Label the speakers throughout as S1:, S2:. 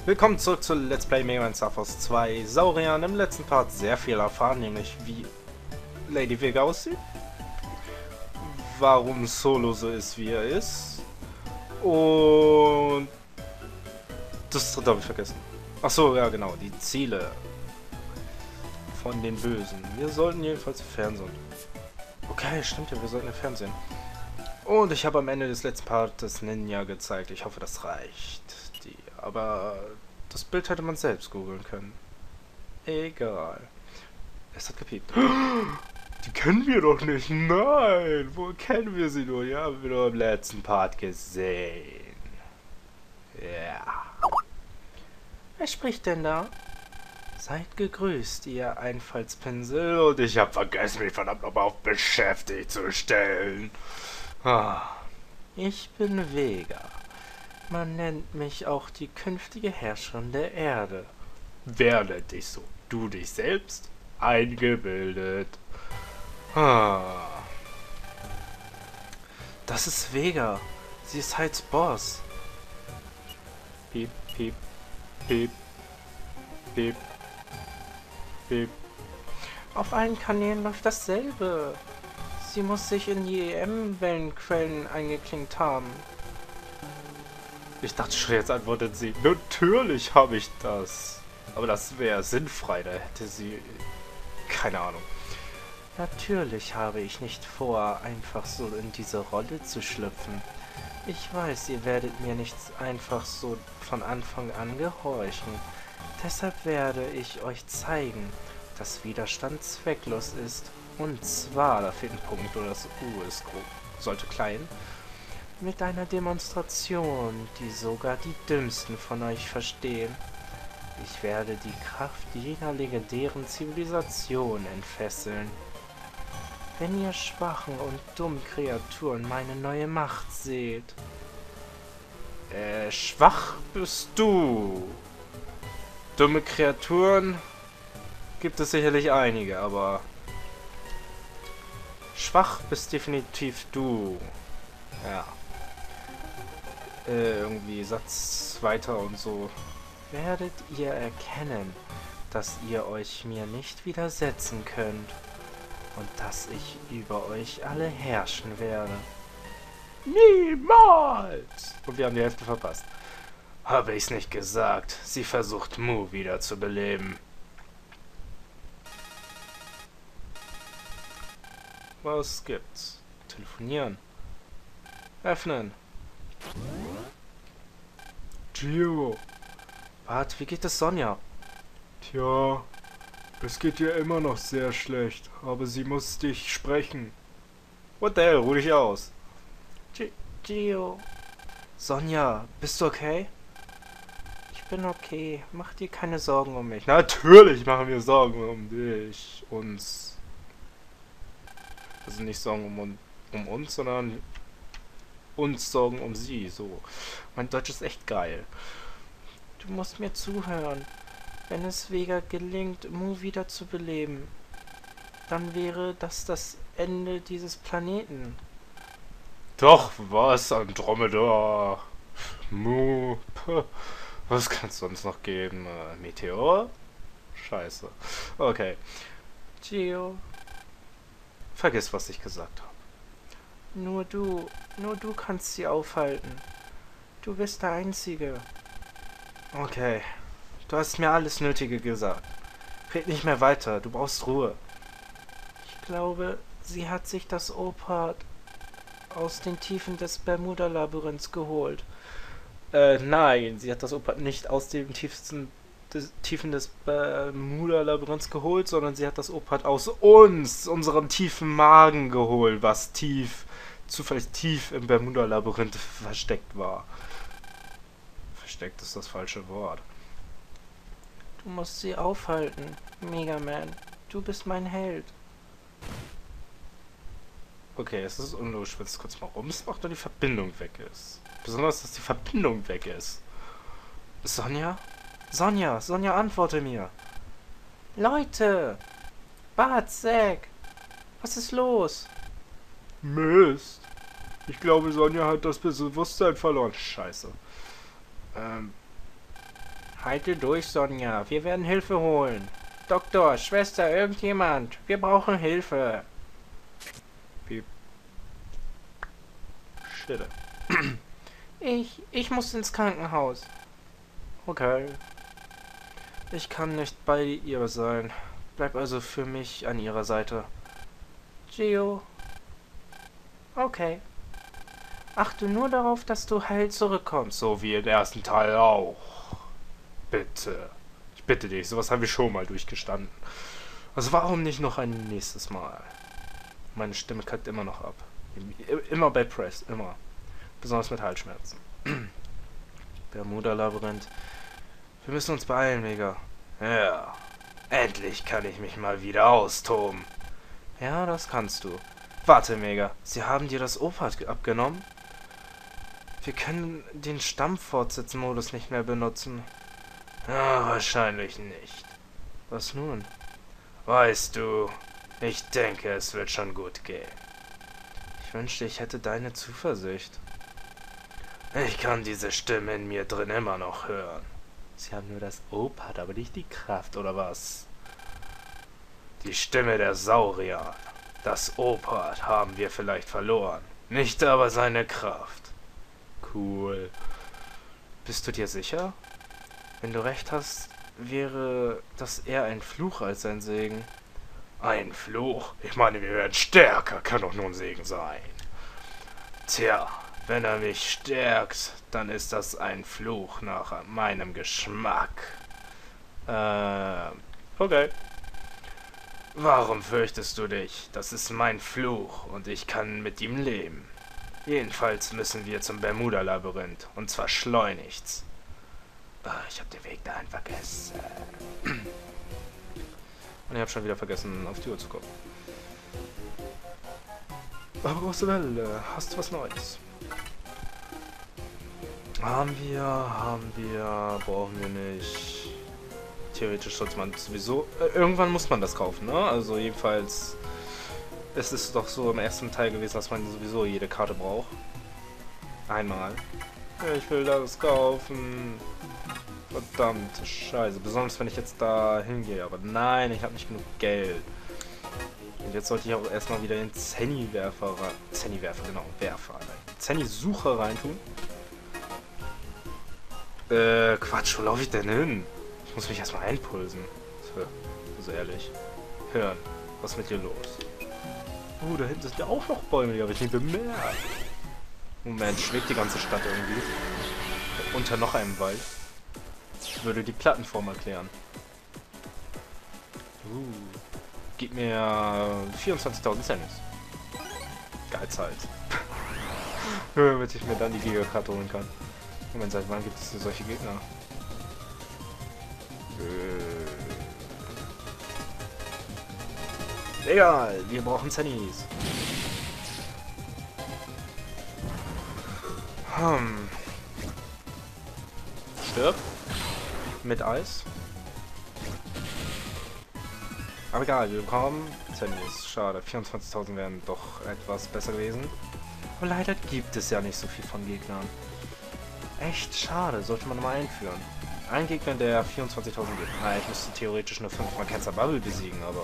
S1: Willkommen zurück zu Let's Play Mega Man Star Force 2 Saurian. Im letzten Part sehr viel erfahren, nämlich wie Lady Vega aussieht, warum Solo so ist, wie er ist, und das dritte habe ich vergessen. Achso, ja genau, die Ziele von den Bösen. Wir sollten jedenfalls Fernsehen. Okay, stimmt ja, wir sollten Fernsehen. Und ich habe am Ende des letzten Parts Ninja gezeigt. Ich hoffe, das reicht dir. Aber das Bild hätte man selbst googeln können. Egal. Es hat gepiept. Die kennen wir doch nicht. Nein. Wo kennen wir sie nur? Ja, haben wir doch im letzten Part gesehen. Ja. Wer spricht denn da? Seid gegrüßt, ihr Einfallspinsel. Und ich habe vergessen, mich verdammt nochmal auf beschäftigt zu stellen. Ich bin Vega. Man nennt mich auch die künftige Herrscherin der Erde. Wer nennt dich so? Du dich selbst? Eingebildet. Das ist Vega. Sie ist Heids Boss. Piep, piep, piep, piep, piep. Auf allen Kanälen läuft dasselbe. Sie muss sich in die EM-Wellenquellen eingeklinkt haben. Ich dachte schon, jetzt antwortet sie. Natürlich habe ich das. Aber das wäre sinnfrei, da hätte sie... Keine Ahnung. Natürlich habe ich nicht vor, einfach so in diese Rolle zu schlüpfen. Ich weiß, ihr werdet mir nicht einfach so von Anfang an gehorchen. Deshalb werde ich euch zeigen, dass Widerstand zwecklos ist. Und zwar, da fehlt ein Punkt, oder das U ist grob, sollte klein, mit einer Demonstration, die sogar die Dümmsten von euch verstehen. Ich werde die Kraft jener legendären Zivilisation entfesseln. Wenn ihr schwachen und dummen Kreaturen meine neue Macht seht. Schwach bist du. Dumme Kreaturen gibt es sicherlich einige, aber... Schwach bist definitiv du. Ja. Irgendwie Satz weiter und so. Werdet ihr erkennen, dass ihr euch mir nicht widersetzen könnt und dass ich über euch alle herrschen werde. Niemals! Und wir haben die Hälfte verpasst. Habe ich's nicht gesagt? Sie versucht Mu wieder zu beleben. Was gibt's? Telefonieren. Öffnen. Gio. Warte, wie geht es Sonja?
S2: Tja, es geht ihr immer noch sehr schlecht, aber sie muss dich sprechen.
S1: What the hell, ruh dich aus. Gio. Sonja, bist du okay? Ich bin okay. Mach dir keine Sorgen um mich. Natürlich machen wir Sorgen um dich. Uns. Also nicht Sorgen um uns, sondern uns Sorgen um sie. So. Mein Deutsch ist echt geil. Du musst mir zuhören. Wenn es Vega gelingt, Mu wieder zu beleben, dann wäre das Ende dieses Planeten. Doch, was? Andromeda. Mu. Puh. Was kann es sonst noch geben? Meteor? Scheiße. Okay. Gio. Vergiss, was ich gesagt habe. Nur du kannst sie aufhalten. Du bist der Einzige. Okay. Du hast mir alles Nötige gesagt. Red nicht mehr weiter, du brauchst Ruhe. Ich glaube, sie hat sich das Opad aus den Tiefen des Bermuda-Labyrinths geholt. Nein, sie hat das Opad nicht aus den Tiefen des Bermuda-Labyrinths geholt, sondern sie hat das Opad aus uns, unserem tiefen Magen geholt, was zufällig tief im Bermuda-Labyrinth versteckt war. Versteckt ist das falsche Wort. Du musst sie aufhalten, Mega Man. Du bist mein Held. Okay, es ist unlogisch, wenn es kurz mal rumsmacht und die Verbindung weg ist. Besonders, dass die Verbindung weg ist. Sonja? Sonja, antworte mir. Leute! Bart, Zack! Was ist los?
S2: Mist. Ich glaube, Sonja hat das Bewusstsein verloren.
S1: Scheiße. Halte durch, Sonja. Wir werden Hilfe holen. Doktor, Schwester, irgendjemand. Wir brauchen Hilfe. Piep. Shit. Ich muss ins Krankenhaus. Okay. Ich kann nicht bei ihr sein. Bleib also für mich an ihrer Seite. Gio. Okay. Achte nur darauf, dass du heil zurückkommst.
S2: So wie im ersten Teil auch. Bitte. Ich bitte dich, sowas haben wir schon mal durchgestanden. Also warum nicht noch ein nächstes Mal? Meine Stimme kackt immer noch ab. Immer bei Press, immer. Besonders mit Halsschmerzen. Bermuda-Labyrinth. Wir müssen uns beeilen, Mega. Ja. Endlich kann ich mich mal wieder austoben.
S1: Ja, das kannst du. Warte, Mega. Sie haben dir das Opad abgenommen? Wir können den Stammfortsetzen-Modus nicht mehr benutzen.
S2: Ja, wahrscheinlich nicht.
S1: Was nun?
S2: Weißt du, ich denke, es wird schon gut gehen.
S1: Ich wünschte, ich hätte deine Zuversicht.
S2: Ich kann diese Stimme in mir drin immer noch hören.
S1: Sie haben nur das Opad, aber nicht die Kraft, oder was?
S2: Die Stimme der Saurier. Das Opad haben wir vielleicht verloren. Nicht aber seine Kraft.
S1: Cool. Bist du dir sicher? Wenn du recht hast, wäre das eher ein Fluch als ein Segen.
S2: Ein Fluch? Ich meine, wir werden stärker. Kann doch nur ein Segen sein. Tja, wenn er mich stärkt, dann ist das ein Fluch nach meinem Geschmack.
S1: Okay.
S2: Warum fürchtest du dich? Das ist mein Fluch und ich kann mit ihm leben. Jedenfalls müssen wir zum Bermuda-Labyrinth und zwar schleunigst. Ich hab den Weg dahin vergessen.
S1: Und ich habe schon wieder vergessen, auf die Uhr zu gucken. Aber große Welle, hast du was Neues? Haben wir, brauchen wir nicht. Theoretisch sollte man sowieso, irgendwann muss man das kaufen, ne? Also jedenfalls, es ist doch so im ersten Teil gewesen, dass man sowieso jede Karte braucht. Einmal. Ja, ich will das kaufen. Verdammte Scheiße. Besonders wenn ich jetzt da hingehe. Aber nein, ich habe nicht genug Geld. Und jetzt sollte ich auch erstmal wieder den Zenny-Werfer rein. Zenny-Werfer, genau. Werfer. Zenny-Sucher reintun. Quatsch, wo laufe ich denn hin? Ich muss mich erstmal einpulsen. Also ehrlich. Hören. Was ist mit dir los? Da hinten sind ja auch noch Bäume, die habe ich nicht bemerkt. Moment, schwebt die ganze Stadt irgendwie. Unter noch einem Wald. Würde die Plattenform erklären. Gib mir 24.000 Cent. Geizhalt. Nur damit ich mir dann die Gigakarte holen kann. Moment, seit wann gibt es hier solche Gegner? Egal, wir brauchen Zennies. Stirb. Mit Eis. Aber egal, wir bekommen Zennies. Schade, 24.000 wären doch etwas besser gewesen. Aber leider gibt es ja nicht so viel von Gegnern. Echt schade, sollte man mal einführen. Ein Gegner, der 24.000 gibt. Na, ich müsste theoretisch nur 5 Mal Cancer Bubble besiegen, aber...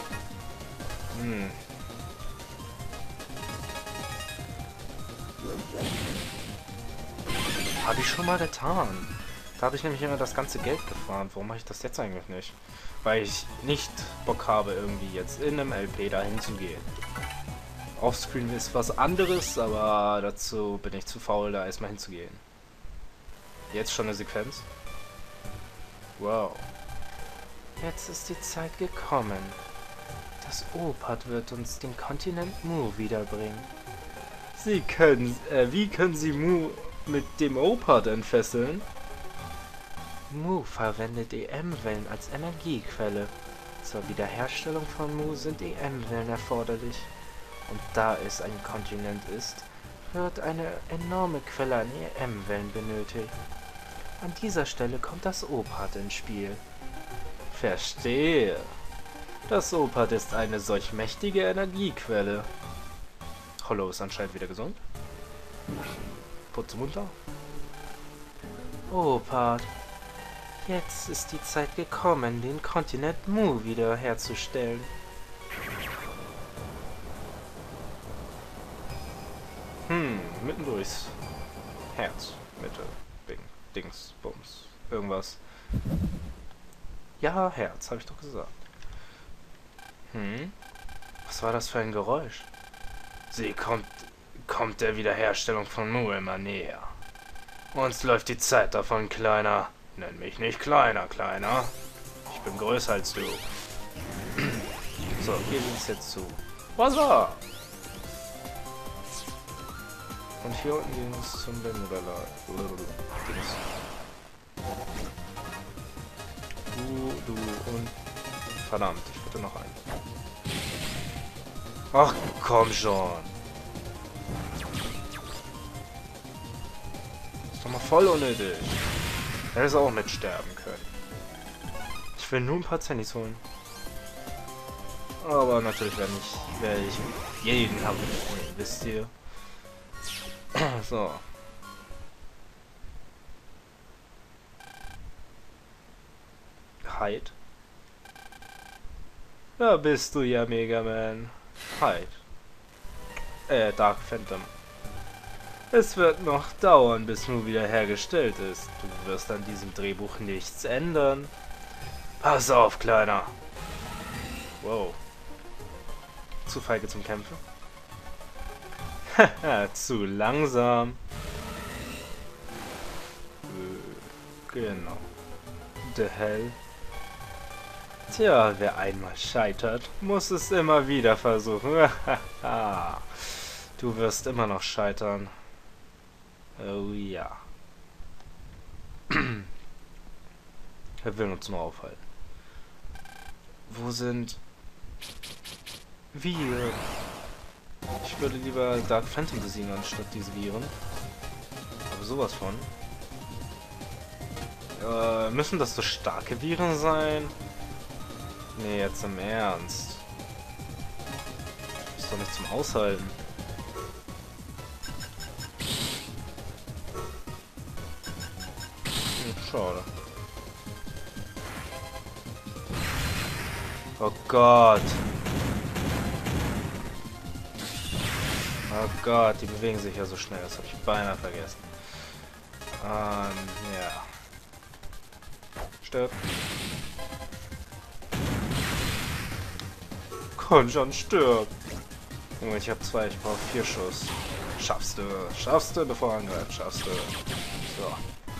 S1: Habe ich schon mal getan. Da habe ich nämlich immer das ganze Geld gefahren. Warum mache ich das jetzt eigentlich nicht? Weil ich nicht Bock habe, irgendwie jetzt in einem LP dahin zu gehen. Offscreen ist was anderes, aber dazu bin ich zu faul, da erstmal hinzugehen. Jetzt schon eine Sequenz. Wow. Jetzt ist die Zeit gekommen. Das Opad wird uns den Kontinent Mu wiederbringen. Wie können Sie Mu mit dem Opad entfesseln? Mu verwendet EM-Wellen als Energiequelle. Zur Wiederherstellung von Mu sind EM-Wellen erforderlich. Und da es ein Kontinent ist, wird eine enorme Quelle an EM-Wellen benötigt. An dieser Stelle kommt das Opad ins Spiel. Verstehe. Das Opad ist eine solch mächtige Energiequelle. Hollow ist anscheinend wieder gesund. Putze munter. Opad. Jetzt ist die Zeit gekommen, den Kontinent Mu wiederherzustellen. Mitten durchs Herz, Mitte, Dings, Bums, irgendwas. Ja, Herz, habe ich doch gesagt. Was war das für ein Geräusch? Sie kommt der Wiederherstellung von Mu immer näher. Uns läuft die Zeit davon, Kleiner. Nenn mich nicht Kleiner. Ich bin größer als du. So, hier sind es jetzt zu. Wasser! Und hier unten ging es zum Bermuda. Du und... Verdammt, ich bitte noch einen. Ach, komm schon. Ist doch mal voll unnötig. Hätte es auch mitsterben können. Ich will nur ein paar Zennis holen. Aber natürlich werde ich jeden Kampf mitnehmen, wisst ihr. So. Hyde. Da bist du ja, Mega Man. Hyde. Dark Phantom. Es wird noch dauern, bis Mu wiederhergestellt ist. Du wirst an diesem Drehbuch nichts ändern. Pass auf, Kleiner. Wow. Zu feige zum Kämpfen. Haha, zu langsam. Genau. The hell? Tja, wer einmal scheitert, muss es immer wieder versuchen. Du wirst immer noch scheitern. Oh ja. Er will uns nur aufhalten. Wo sind wir? Ich würde lieber Dark Phantom besiegen, anstatt diese Viren. Aber sowas von. Müssen das so starke Viren sein? Nee, jetzt im Ernst. Ist doch nicht zum Aushalten. Schade. Oh Gott. Oh Gott, die bewegen sich ja so schnell. Das habe ich beinahe vergessen. Ja. Stirb. Komm schon, stirb. Junge, ich habe 2, ich brauche 4 Schuss. Schaffst du, bevor er angreift. Schaffst du. So.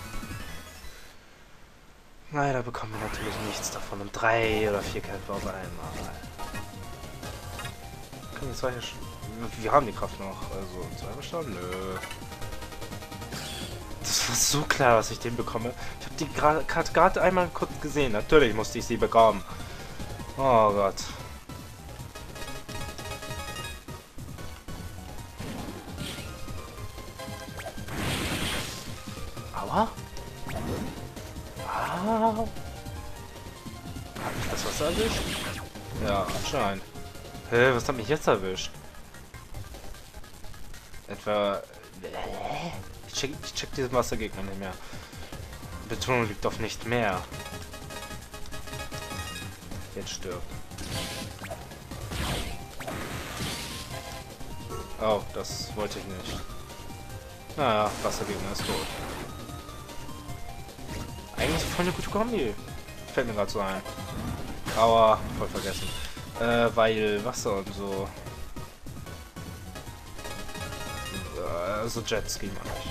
S1: Leider bekommen wir natürlich nichts davon. Und 3 oder 4 Kämpfe auf einmal. Können wir 2 hier schon... Wir haben die Kraft noch. Also 2 Bestand? Nö. Das war so klar, dass ich den bekomme. Ich habe die Karte gerade einmal kurz gesehen. Natürlich musste ich sie bekommen. Oh Gott. Aua. Au. Hat mich das Wasser erwischt? Ja, anscheinend. Hä, was hat mich jetzt erwischt? Etwa... Ich check diesen Wassergegner nicht mehr. Betonung liegt auf nicht mehr. Jetzt stirbt. Oh, das wollte ich nicht. Naja, Wassergegner ist tot. Eigentlich voll eine gute Kombi. Fällt mir gerade so ein. Aua, voll vergessen. Weil Wasser und so. Also Jetski meine ich.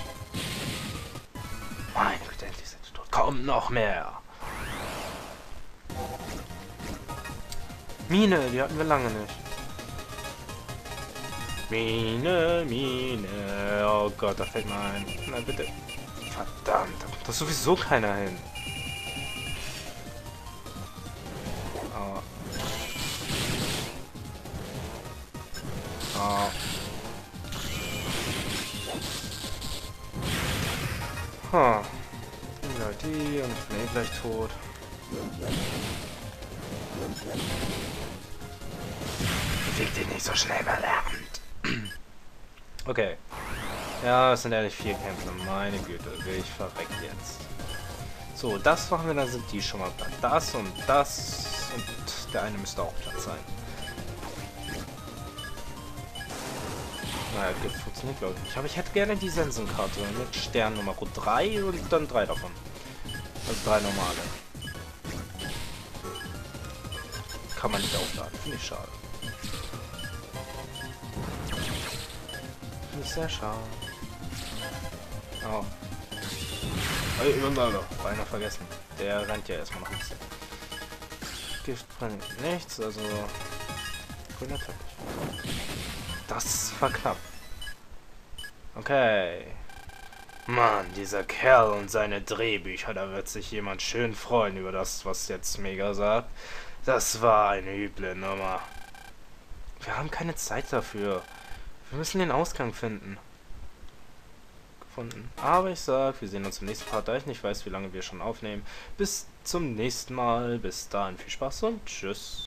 S1: Meine Güte, endlich sind sie tot. Komm, noch mehr. Mine, die hatten wir lange nicht. Mine. Oh Gott, da fällt mir ein. Na bitte. Verdammt, da kommt doch sowieso keiner hin. Oh. Oh. Ha. Ja, die und ich bin eh gleich tot. Beweg dich nicht so schnell, verlernt. Okay. Ja, es sind ehrlich 4 Kämpfe. Meine Güte, ich verreck jetzt. So, das machen wir, dann sind die schon mal platt. Das und der eine müsste auch platt sein. Naja, Gift funktioniert glaube ich nicht. Aber ich hätte gerne die Sensenkarte mit Stern Nummer 3 und dann 3 davon. Also 3 normale. Kann man nicht aufladen. Finde ich schade. Finde ich sehr schade. Oh. Beinahe vergessen. Der rennt ja erstmal noch ein bisschen. Gift bringt nichts, also grüner Teppich. Das war knapp. Okay. Mann, dieser Kerl und seine Drehbücher, da wird sich jemand schön freuen über das, was jetzt Mega sagt. Das war eine üble Nummer. Wir haben keine Zeit dafür. Wir müssen den Ausgang finden. Aber ich sag, wir sehen uns im nächsten Part, da ich nicht weiß, wie lange wir schon aufnehmen. Bis zum nächsten Mal. Bis dahin viel Spaß und tschüss.